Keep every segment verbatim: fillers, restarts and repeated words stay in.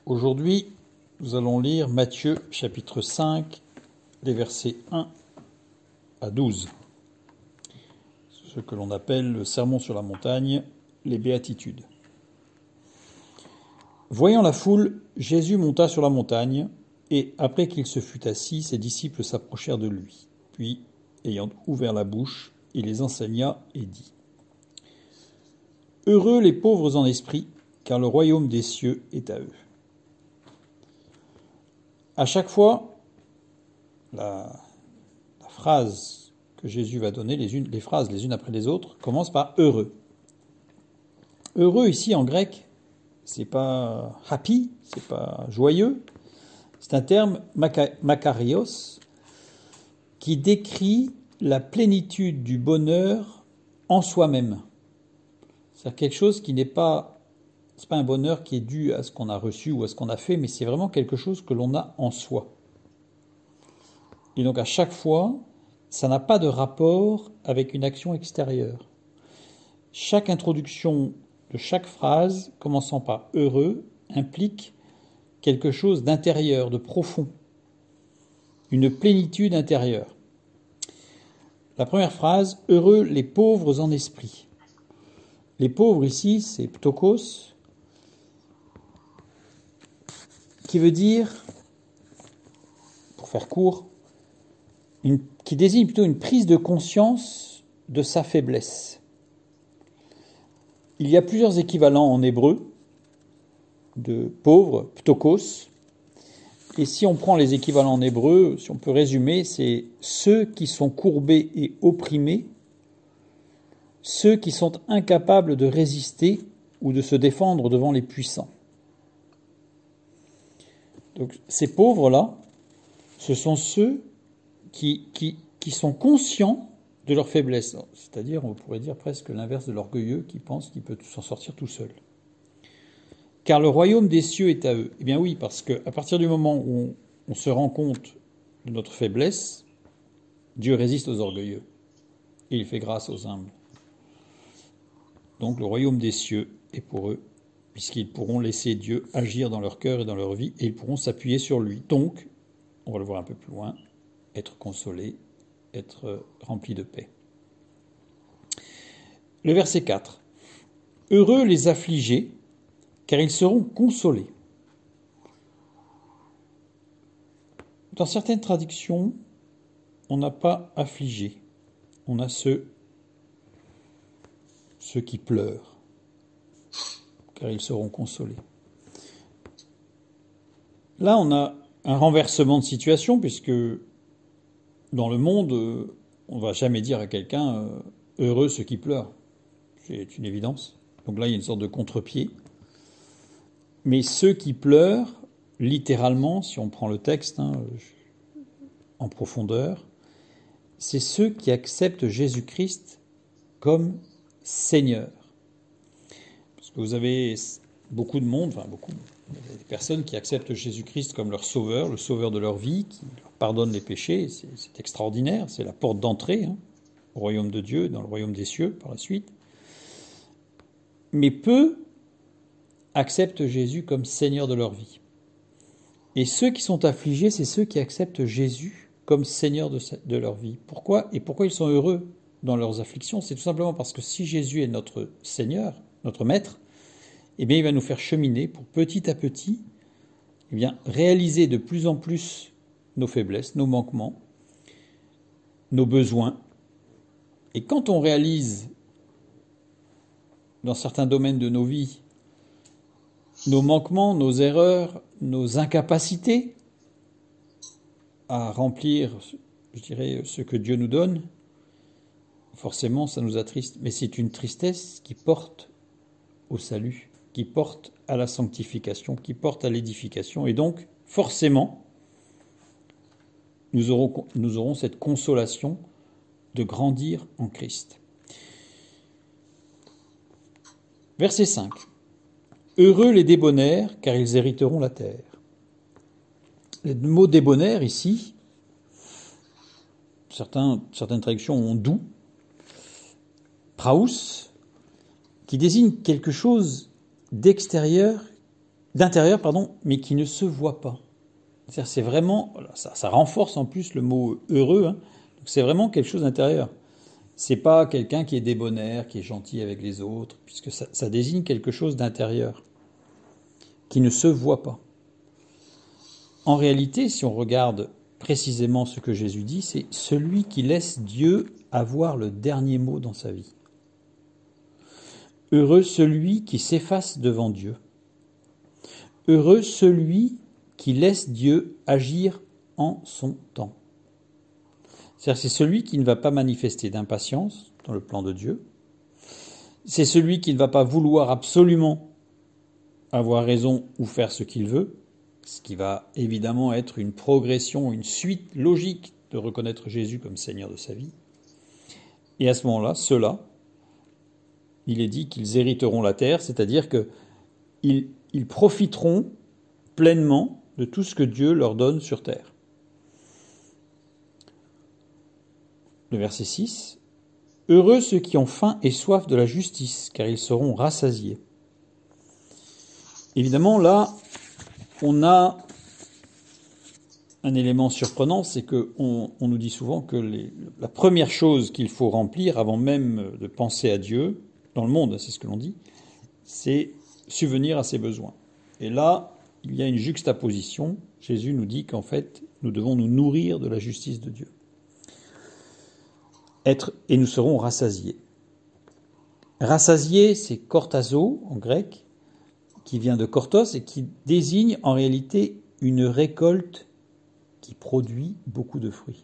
Aujourd'hui, nous allons lire Matthieu chapitre cinq, les versets un à douze. Ce que l'on appelle le sermon sur la montagne, les béatitudes. Voyant la foule, Jésus monta sur la montagne, et après qu'il se fut assis, ses disciples s'approchèrent de lui. Puis, ayant ouvert la bouche, il les enseigna et dit : Heureux les pauvres en esprit, car le royaume des cieux est à eux. À chaque fois, la, la phrase que Jésus va donner, les, unes, les phrases les unes après les autres, commencent par heureux. Heureux ici en grec, c'est pas happy, c'est pas joyeux, c'est un terme makarios qui décrit la plénitude du bonheur en soi-même. C'est quelque chose qui n'est pas c'est pas un bonheur qui est dû à ce qu'on a reçu ou à ce qu'on a fait, mais c'est vraiment quelque chose que l'on a en soi. Et donc à chaque fois, ça n'a pas de rapport avec une action extérieure. Chaque introduction de chaque phrase, commençant par heureux, implique quelque chose d'intérieur, de profond, une plénitude intérieure. La première phrase, heureux les pauvres en esprit. Les pauvres ici, c'est ptokos, qui veut dire, pour faire court, une, qui désigne plutôt une prise de conscience de sa faiblesse. Il y a plusieurs équivalents en hébreu de pauvre, ptokos, et si on prend les équivalents en hébreu, si on peut résumer, c'est ceux qui sont courbés et opprimés, ceux qui sont incapables de résister ou de se défendre devant les puissants. Donc, ces pauvres-là, ce sont ceux qui, qui, qui sont conscients de leur faiblesse. C'est-à-dire, on pourrait dire presque l'inverse de l'orgueilleux qui pense qu'il peut s'en sortir tout seul. Car le royaume des cieux est à eux. Eh bien oui, parce qu'à partir du moment où on, on se rend compte de notre faiblesse, Dieu résiste aux orgueilleux et il fait grâce aux humbles. Donc le royaume des cieux est pour eux, puisqu'ils pourront laisser Dieu agir dans leur cœur et dans leur vie, et ils pourront s'appuyer sur lui. Donc, on va le voir un peu plus loin, être consolés, être remplis de paix. Le verset quatre. Heureux les affligés, car ils seront consolés. Dans certaines traductions, on n'a pas affligés, on a ceux, ceux qui pleurent, car ils seront consolés. Là, on a un renversement de situation, puisque dans le monde, on ne va jamais dire à quelqu'un euh, « heureux ceux qui pleurent ». C'est une évidence. Donc là, il y a une sorte de contre-pied. Mais ceux qui pleurent, littéralement, si on prend le texte hein, en profondeur, c'est ceux qui acceptent Jésus-Christ comme Seigneur. Parce que vous avez beaucoup de monde, enfin beaucoup, des personnes qui acceptent Jésus-Christ comme leur sauveur, le sauveur de leur vie, qui leur pardonne les péchés. C'est, c'est extraordinaire, c'est la porte d'entrée hein, au royaume de Dieu, dans le royaume des cieux par la suite. Mais peu acceptent Jésus comme Seigneur de leur vie. Et ceux qui sont affligés, c'est ceux qui acceptent Jésus comme Seigneur de, de leur vie. Pourquoi ? Et pourquoi ils sont heureux dans leurs afflictions ? C'est tout simplement parce que si Jésus est notre Seigneur, notre Maître, eh bien, il va nous faire cheminer pour petit à petit eh bien, réaliser de plus en plus nos faiblesses, nos manquements, nos besoins. Et quand on réalise dans certains domaines de nos vies nos manquements, nos erreurs, nos incapacités à remplir, je dirais, ce que Dieu nous donne, forcément, ça nous attriste. Mais c'est une tristesse qui porte au salut, qui porte à la sanctification, qui porte à l'édification. Et donc, forcément, nous aurons, nous aurons cette consolation de grandir en Christ. Verset cinq. Heureux les débonnaires, car ils hériteront la terre. Le mot débonnaire ici, certains, certaines traductions ont doux, praus, qui désigne quelque chose d'extérieur d'intérieur, pardon, mais qui ne se voit pas. C'est-à-dire, c'est vraiment, ça, ça renforce en plus le mot heureux, hein. Donc c'est vraiment quelque chose d'intérieur. C'est pas quelqu'un qui est débonnaire, qui est gentil avec les autres, puisque ça, ça désigne quelque chose d'intérieur, qui ne se voit pas. En réalité, si on regarde précisément ce que Jésus dit, c'est celui qui laisse Dieu avoir le dernier mot dans sa vie. Heureux celui qui s'efface devant Dieu. Heureux celui qui laisse Dieu agir en son temps. C'est-à-dire, c'est celui qui ne va pas manifester d'impatience dans le plan de Dieu. C'est celui qui ne va pas vouloir absolument avoir raison ou faire ce qu'il veut, ce qui va évidemment être une progression, une suite logique de reconnaître Jésus comme Seigneur de sa vie. Et à ce moment-là, ceux-là, il est dit qu'ils hériteront la terre, c'est-à-dire qu'ils ils profiteront pleinement de tout ce que Dieu leur donne sur terre. Le verset six. « Heureux ceux qui ont faim et soif de la justice, car ils seront rassasiés. » Évidemment, là, on a un élément surprenant, c'est qu'on on nous dit souvent que les, la première chose qu'il faut remplir avant même de penser à Dieu, dans le monde, c'est ce que l'on dit, c'est subvenir à ses besoins. Et là, il y a une juxtaposition. Jésus nous dit qu'en fait, nous devons nous nourrir de la justice de Dieu. Être, et nous serons rassasiés. Rassasiés, c'est kortazo en grec, qui vient de kortos et qui désigne en réalité une récolte qui produit beaucoup de fruits.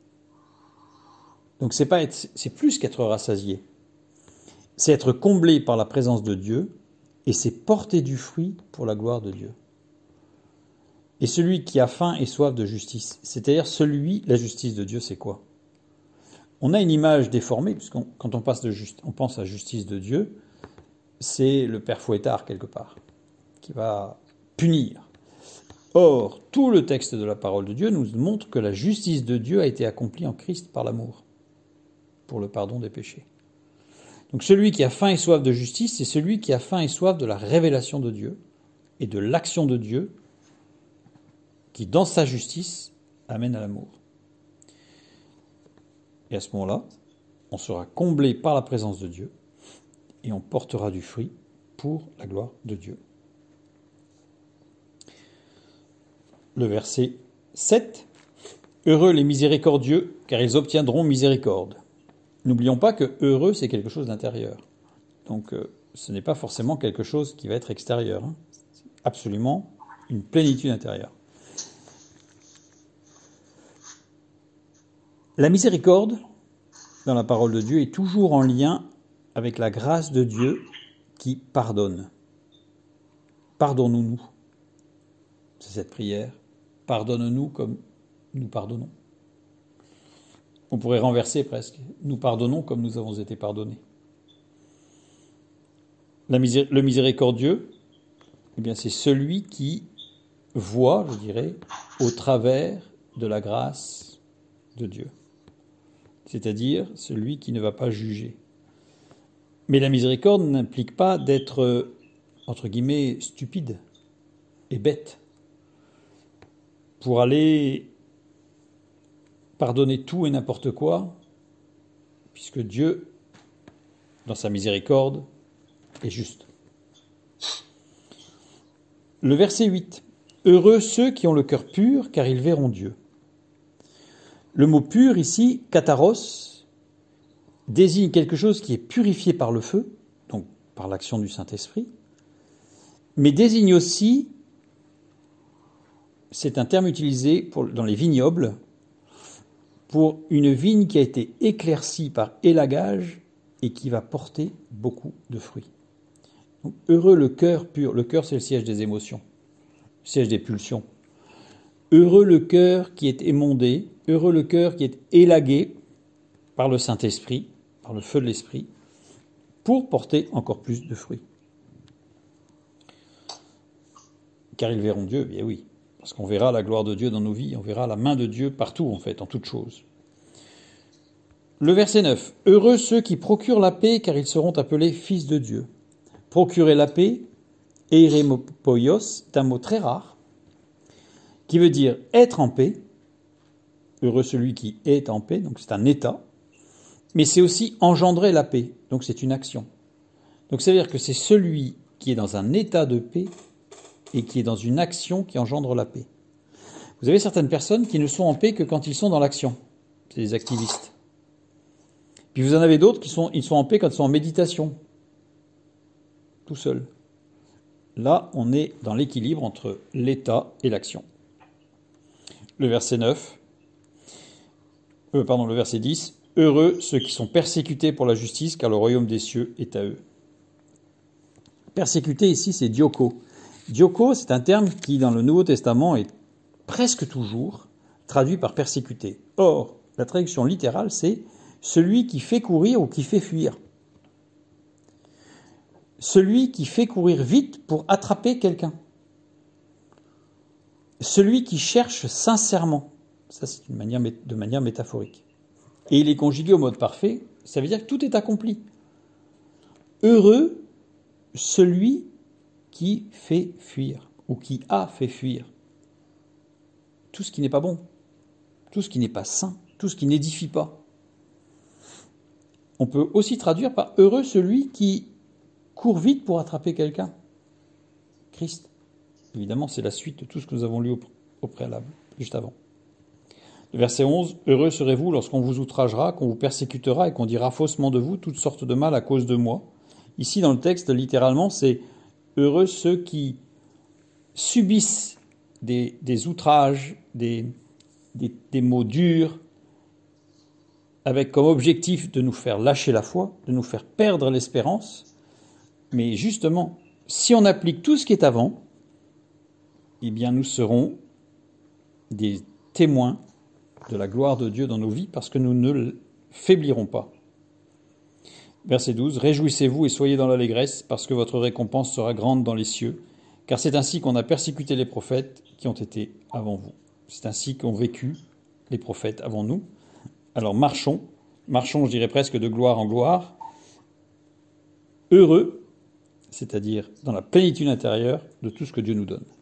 Donc c'est pas être, c'est plus qu'être rassasié. C'est être comblé par la présence de Dieu et c'est porter du fruit pour la gloire de Dieu. Et celui qui a faim et soif de justice, c'est-à-dire celui, la justice de Dieu, c'est quoi ? On a une image déformée, puisqu'on quand on, passe de juste, on pense à la justice de Dieu, c'est le père fouettard quelque part, qui va punir. Or, tout le texte de la parole de Dieu nous montre que la justice de Dieu a été accomplie en Christ par l'amour, pour le pardon des péchés. Donc celui qui a faim et soif de justice, c'est celui qui a faim et soif de la révélation de Dieu et de l'action de Dieu qui, dans sa justice, amène à l'amour. Et à ce moment-là, on sera comblé par la présence de Dieu et on portera du fruit pour la gloire de Dieu. Le verset sept. « Heureux les miséricordieux, car ils obtiendront miséricorde. » N'oublions pas que heureux, c'est quelque chose d'intérieur. Donc, euh, ce n'est pas forcément quelque chose qui va être extérieur. Hein. C'est absolument une plénitude intérieure. La miséricorde, dans la parole de Dieu, est toujours en lien avec la grâce de Dieu qui pardonne. Pardonne-nous. C'est cette prière. Pardonne-nous comme nous pardonnons. On pourrait renverser presque. Nous pardonnons comme nous avons été pardonnés. La misé- le miséricordieux, eh bien, c'est celui qui voit, je dirais, au travers de la grâce de Dieu. C'est-à-dire celui qui ne va pas juger. Mais la miséricorde n'implique pas d'être, entre guillemets, stupide et bête pour aller pardonner tout et n'importe quoi, puisque Dieu, dans sa miséricorde, est juste. Le verset huit. « Heureux ceux qui ont le cœur pur, car ils verront Dieu. » Le mot pur ici, kataros, désigne quelque chose qui est purifié par le feu, donc par l'action du Saint-Esprit, mais désigne aussi, c'est un terme utilisé pour, dans les vignobles, pour une vigne qui a été éclaircie par élagage et qui va porter beaucoup de fruits. Donc, heureux le cœur pur. Le cœur, c'est le siège des émotions, le siège des pulsions. Heureux le cœur qui est émondé, heureux le cœur qui est élagué par le Saint-Esprit, par le feu de l'Esprit, pour porter encore plus de fruits. Car ils verront Dieu, bien oui, parce qu'on verra la gloire de Dieu dans nos vies, on verra la main de Dieu partout en fait, en toutes choses. Le verset neuf. « Heureux ceux qui procurent la paix, car ils seront appelés fils de Dieu. » Procurer la paix, Eiremopoios est un mot très rare qui veut dire être en paix. Heureux celui qui est en paix, donc c'est un état. Mais c'est aussi engendrer la paix, donc c'est une action. Donc ça veut dire que c'est celui qui est dans un état de paix et qui est dans une action qui engendre la paix. Vous avez certaines personnes qui ne sont en paix que quand ils sont dans l'action. C'est des activistes. Puis vous en avez d'autres qui sont, ils sont en paix quand ils sont en méditation. Tout seuls. Là, on est dans l'équilibre entre l'état et l'action. Le verset neuf, euh, pardon, le verset dix. Heureux ceux qui sont persécutés pour la justice, car le royaume des cieux est à eux. Persécuté ici, c'est dioko. Dioko, c'est un terme qui, dans le Nouveau Testament, est presque toujours traduit par persécuté. Or, la traduction littérale, c'est celui qui fait courir ou qui fait fuir. Celui qui fait courir vite pour attraper quelqu'un. Celui qui cherche sincèrement. Ça, c'est une manière, de manière métaphorique. Et il est conjugué au mode parfait, ça veut dire que tout est accompli. Heureux celui qui fait fuir, ou qui a fait fuir. Tout ce qui n'est pas bon, tout ce qui n'est pas sain, tout ce qui n'édifie pas. On peut aussi traduire par heureux celui qui court vite pour attraper quelqu'un. Christ. Évidemment, c'est la suite de tout ce que nous avons lu au, au préalable, juste avant. Le verset onze, « Heureux serez-vous lorsqu'on vous outragera, qu'on vous persécutera et qu'on dira faussement de vous toutes sortes de mal à cause de moi. » Ici, dans le texte, littéralement, c'est « Heureux ceux qui subissent des, des outrages, des, des, des mots durs, avec comme objectif de nous faire lâcher la foi, de nous faire perdre l'espérance. Mais justement, si on applique tout ce qui est avant, eh bien nous serons des témoins de la gloire de Dieu dans nos vies, parce que nous ne faiblirons pas. Verset douze, « Réjouissez-vous et soyez dans l'allégresse, parce que votre récompense sera grande dans les cieux, car c'est ainsi qu'on a persécuté les prophètes qui ont été avant vous. » C'est ainsi qu'ont vécu les prophètes avant nous. Alors marchons, marchons, je dirais presque de gloire en gloire, heureux, c'est-à-dire dans la plénitude intérieure de tout ce que Dieu nous donne.